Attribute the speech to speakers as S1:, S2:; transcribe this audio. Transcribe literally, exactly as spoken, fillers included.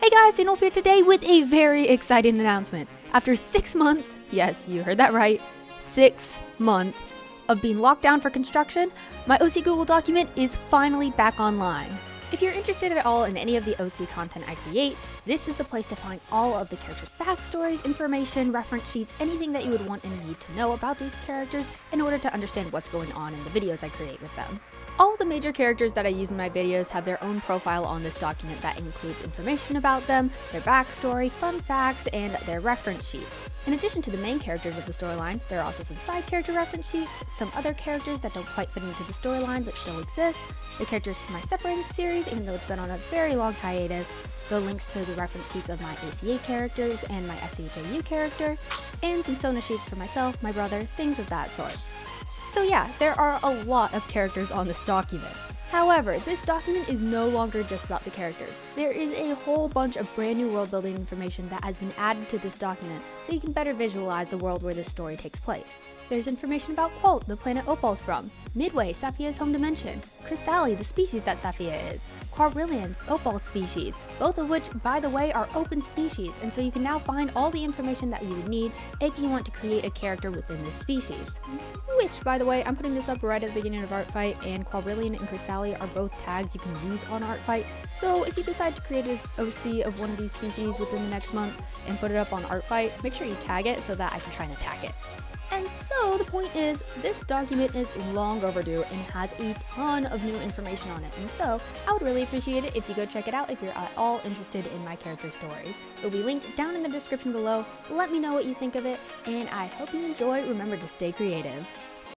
S1: Hey guys, Anolf here today with a very exciting announcement. After six months, yes, you heard that right, six months of being locked down for construction, my O C Google document is finally back online. If you're interested at all in any of the O C content I create, this is the place to find all of the characters' backstories, information, reference sheets, anything that you would want and need to know about these characters in order to understand what's going on in the videos I create with them. All of the major characters that I use in my videos have their own profile on this document that includes information about them, their backstory, fun facts, and their reference sheet. In addition to the main characters of the storyline, there are also some side character reference sheets, some other characters that don't quite fit into the storyline but still exist, the characters from my separated series even though it's been on a very long hiatus, the links to the reference sheets of my A C A characters and my S C H A U character, and some Sona sheets for myself, my brother, things of that sort. So yeah, there are a lot of characters on this document. However, this document is no longer just about the characters. There is a whole bunch of brand new world building information that has been added to this document so you can better visualize the world where this story takes place. There's information about Quote, the planet Opal's from, Midway, Saphia's home dimension, Chrysalis, the species that Saphia is, Quadrillions, Opal's species, both of which, by the way, are open species, and so you can now find all the information that you would need if you want to create a character within this species. Which, by the way, I'm putting this up right at the beginning of Artfight, and Quadrillion and Chrysalis are both tags you can use on Artfight, so if you decide to create an O C of one of these species within the next month and put it up on Artfight, make sure you tag it so that I can try and attack it. And so the point is, this document is long overdue and has a ton of new information on it, and so I would really appreciate it if you go check it out if you're at all interested in my character stories. It'll be linked down in the description below. Let me know what you think of it, and I hope you enjoy. Remember to stay creative.